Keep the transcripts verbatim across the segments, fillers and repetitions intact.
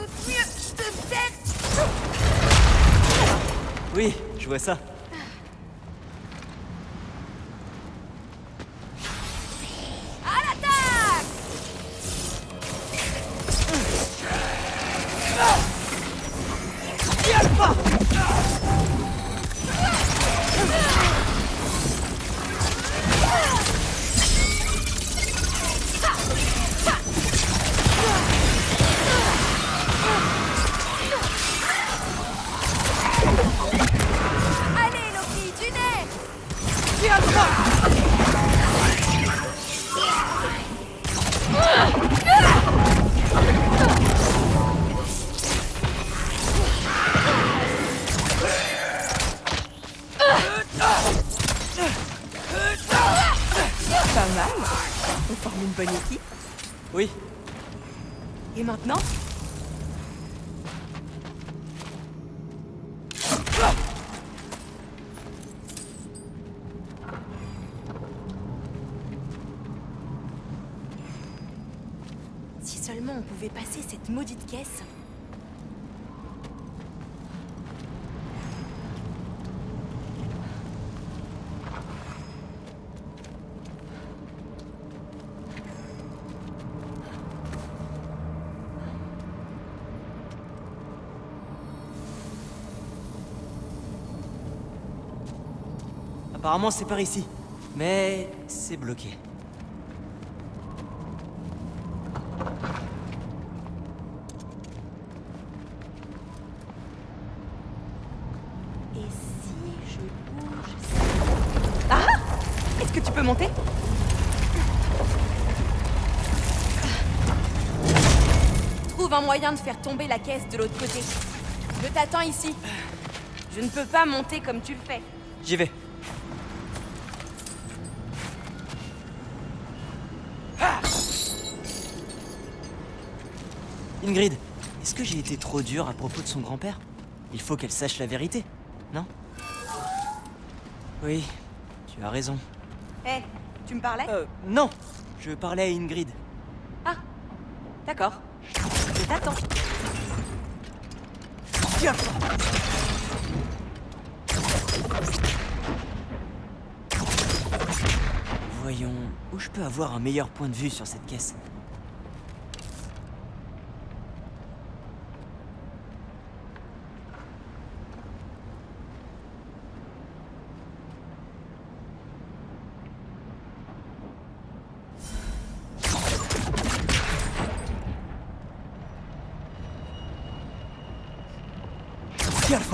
doute mieux de me taire. Oui, je vois ça. À l'attaque! Viens pas! Allez, Loki, du nez! Viens pas! Pas mal. On forme une bonne équipe. Oui, Et maintenant? Si seulement on pouvait passer cette maudite caisse. apparemment c'est par ici. Mais c'est bloqué. Et si je bouge ça... Ah! Est-ce que tu peux monter? Trouve un moyen de faire tomber la caisse de l'autre côté. Je t'attends ici. Je ne peux pas monter comme tu le fais. J'y vais. Ingrid, est-ce que j'ai été trop dur à propos de son grand-père? Il faut qu'elle sache la vérité, non? Oui, tu as raison. Hé, hey, tu me parlais? Euh, non! Je parlais à Ingrid. Ah, d'accord. Je t'attends. Tiens! Voyons, où je peux avoir un meilleur point de vue sur cette caisse? Alpha.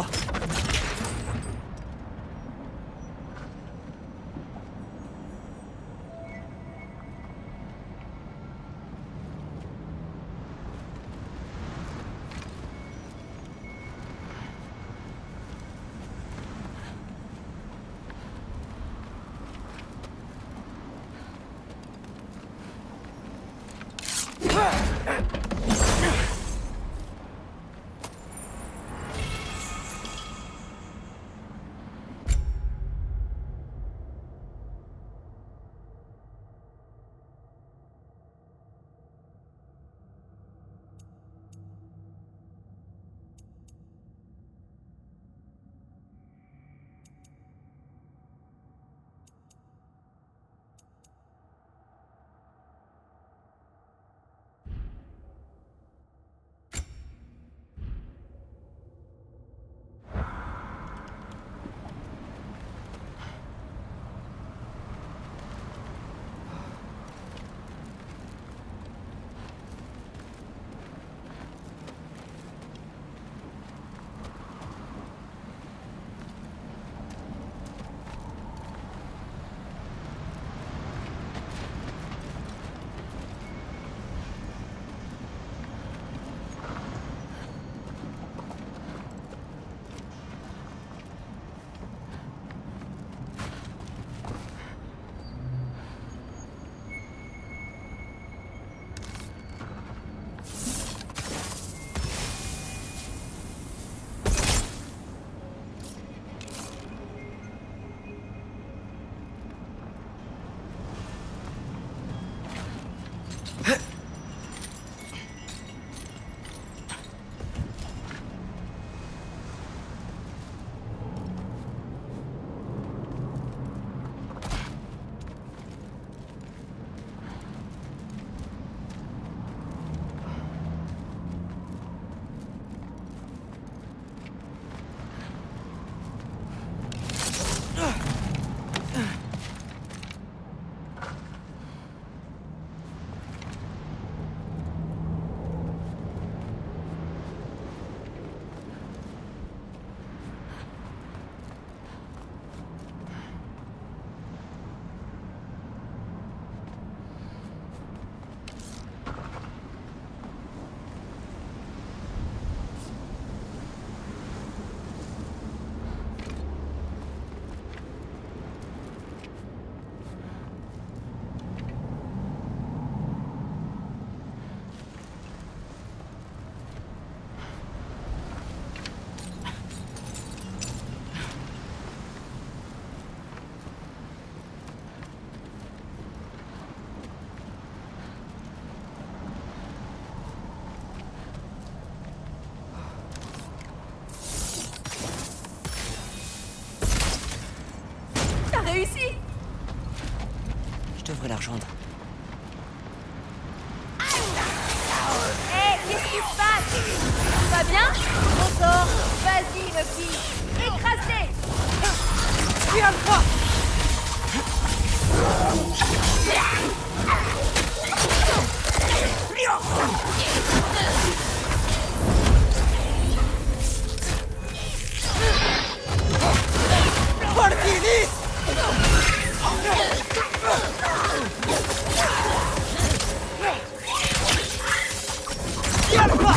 devrais la rejoindre. Hé, qu'est-ce qui se passe? Tout va bien? On sort. Vas-y, Lucky. Écrase-les. Viens-toi! Partilis! Viens-toi!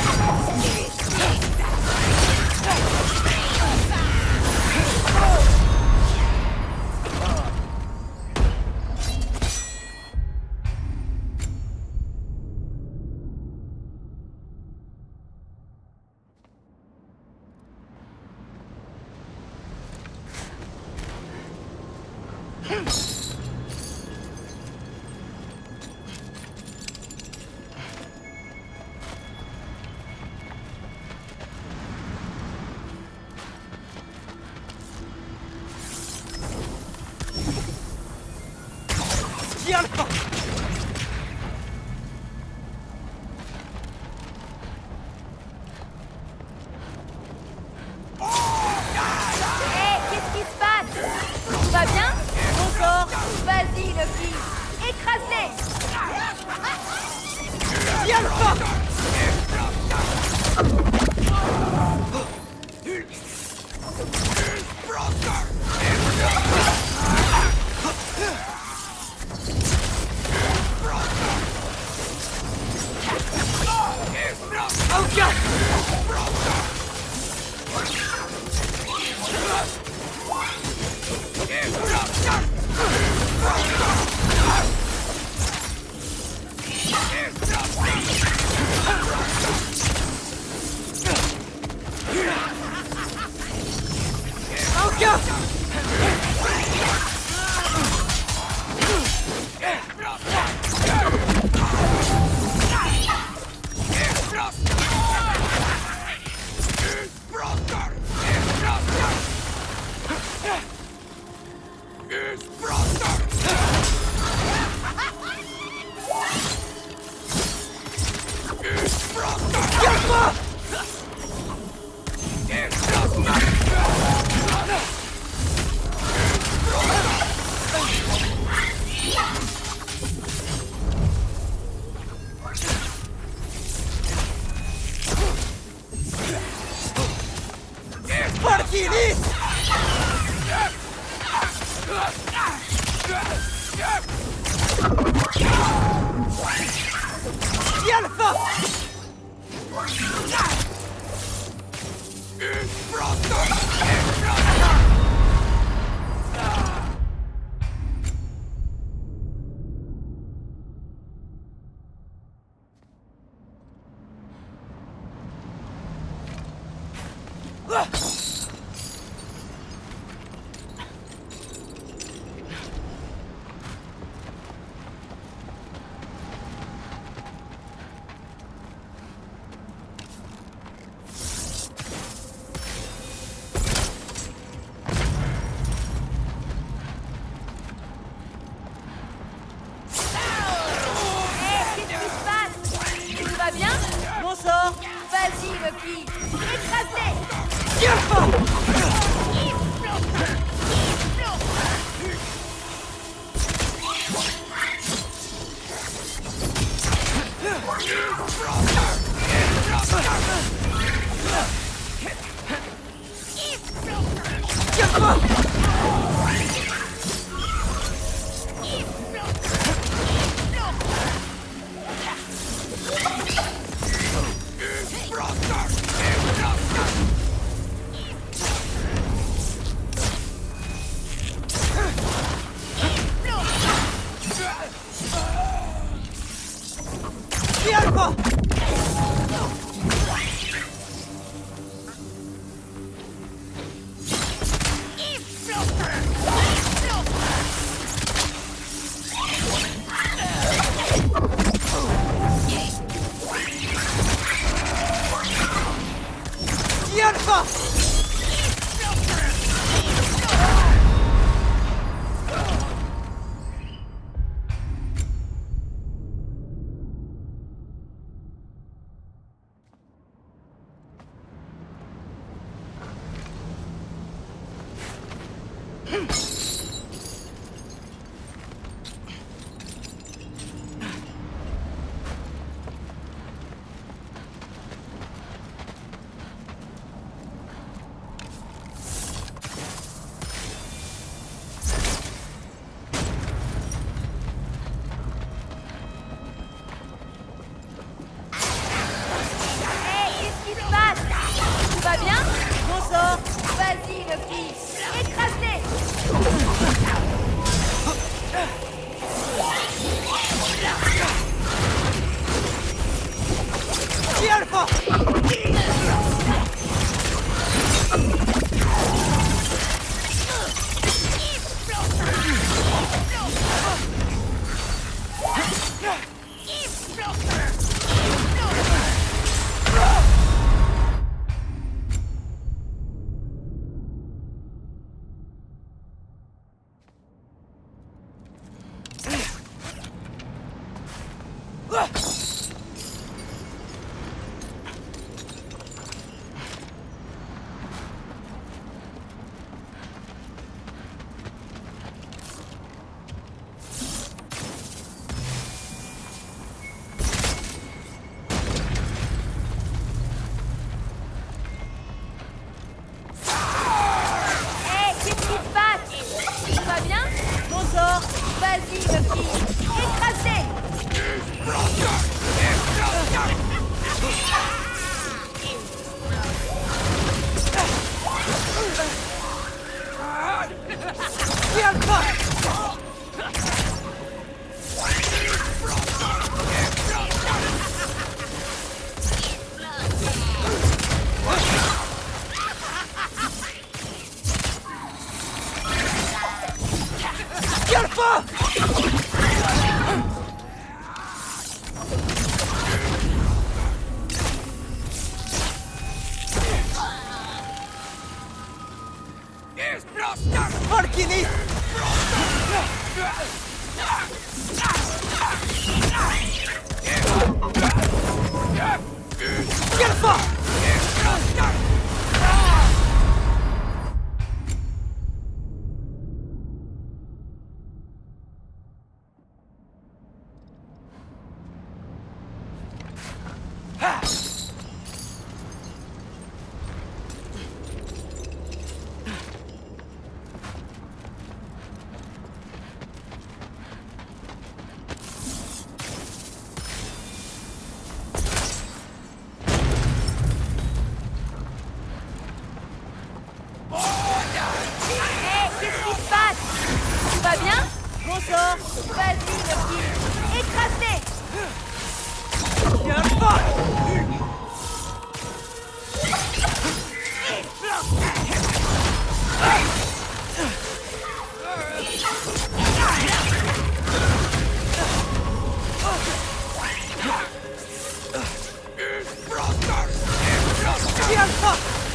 Viens-toi! Hé, qu'est-ce qui se passe? Tout va bien? Encore. Vas-y, Lucky. Écrase-les. Viens-toi! Oh God! Oh God! Viens-toi! Partilis! Viens-le-va! Vas-y, Lucky. Écrase-les. Viens-toi! Tiens-toi! Viens-toi! Viens-toi! Vas-y, Buffy! Écrasez! Viens pas! Viens pas! Alchimiste! Viens pas! Vas-y, Buffy! Écrasez! Viens pas! Viens pas!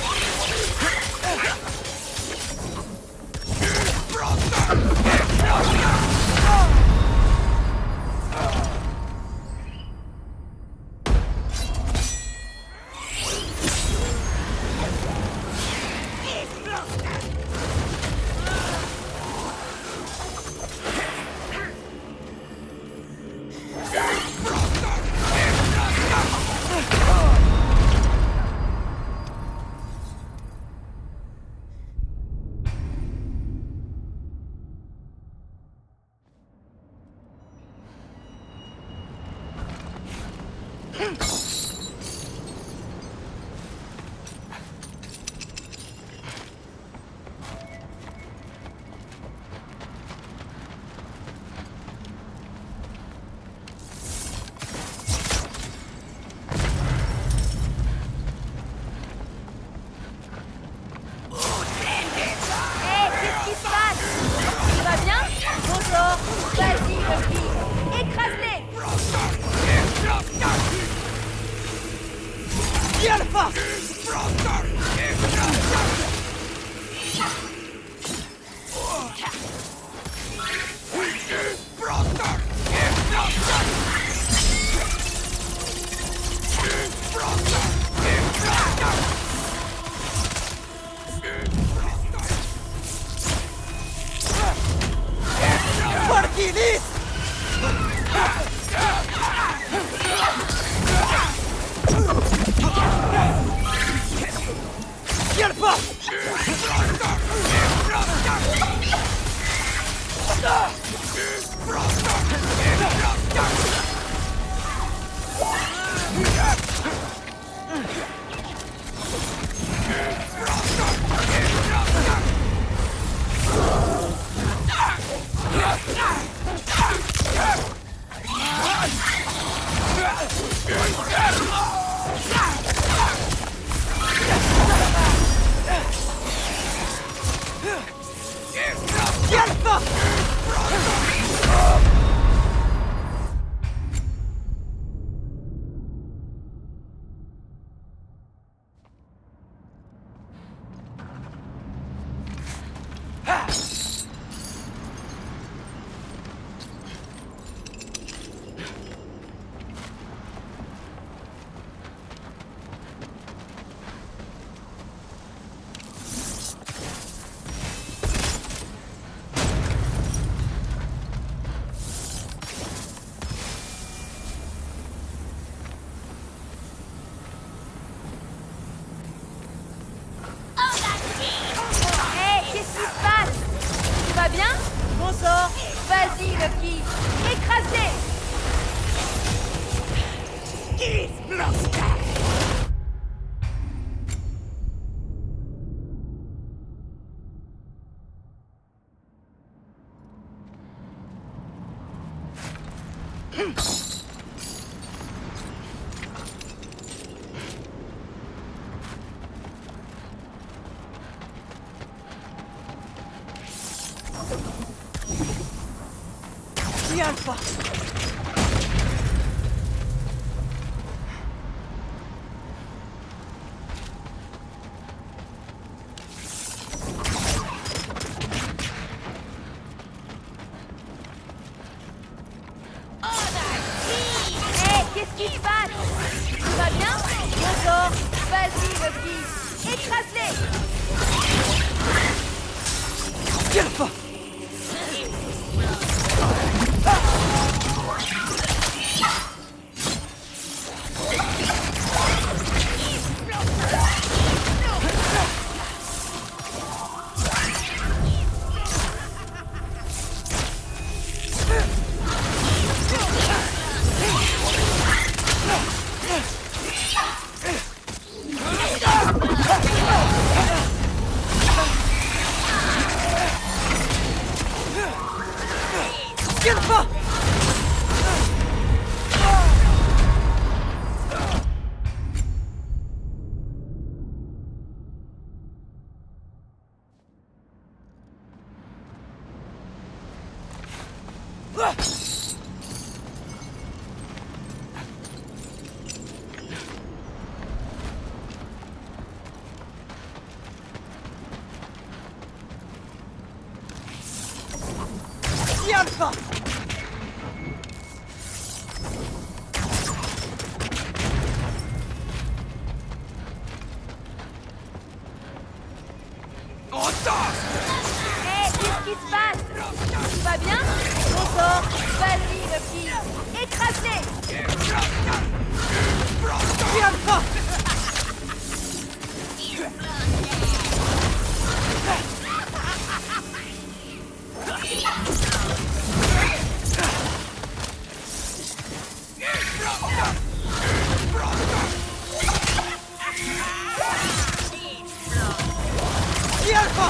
Vas-y, Buffy! Écrase-les! Viens pas! Alchimiste! petits. Écrase-les. Viens, Alpha. Hé, qu'est-ce qui se passe? Tout va bien? D'accord. Vas-y, le petit. Écrase-les. Viens, Alpha. Viens, Alpha. Viens, Alpha. Hé, qu'est-ce qui se passe? Tout va bien? D'accord. Vas-y, le petit. Écrase-les. Viens, Alpha. Viens, Alpha.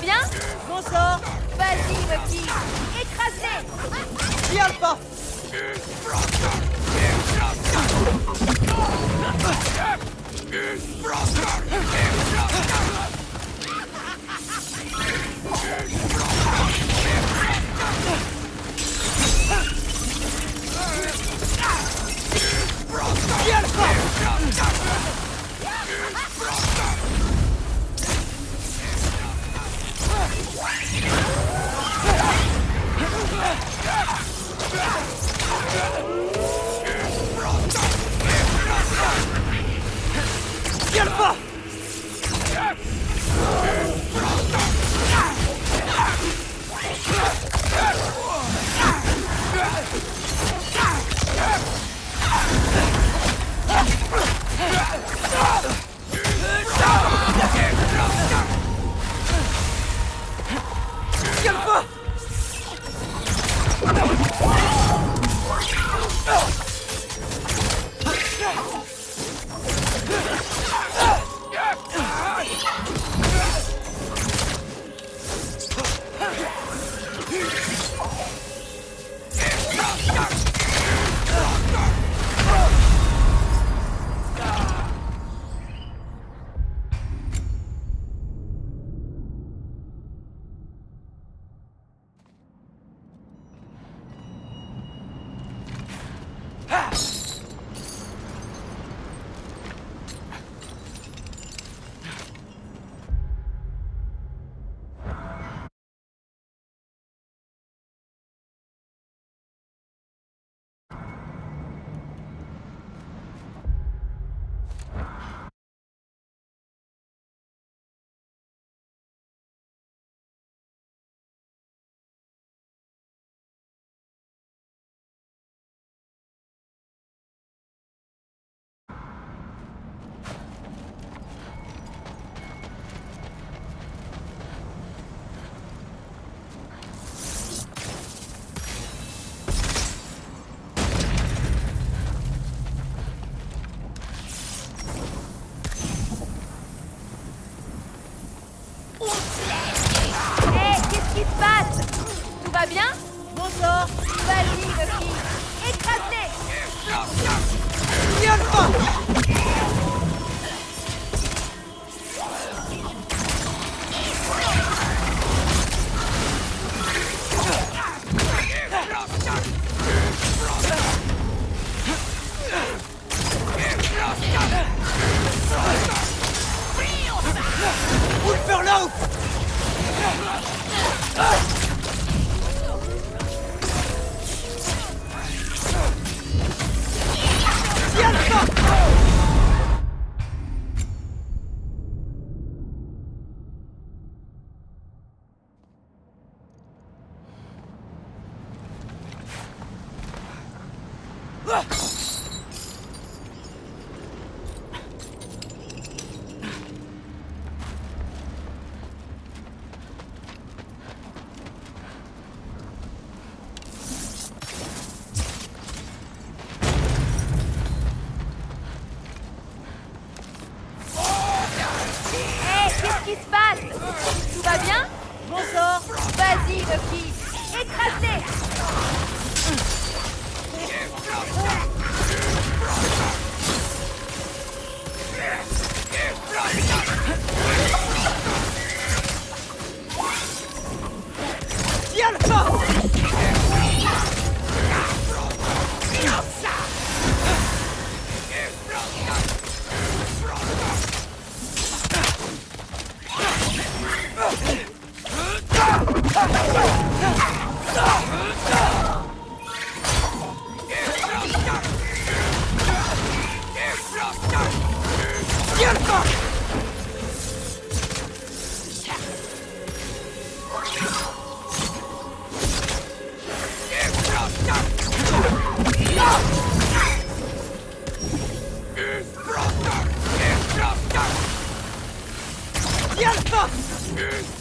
bien? Je m'en sors. Vas-y, Bucky. Écrase-les. J'y arrive pas. J'y arrive pas. Viens le pas. Viens le pas. Va bien? Je m'en sors. Vas-y, Bucky. Écrase-les. Viens le pas. Où le faire là-haut? Viens le pas. Qu'est-ce qui se passe? Tout va bien? Je m'en sors. Vas-y, Bucky. Écrase-les. Viens le pas. Viens le pas. Viens le pas.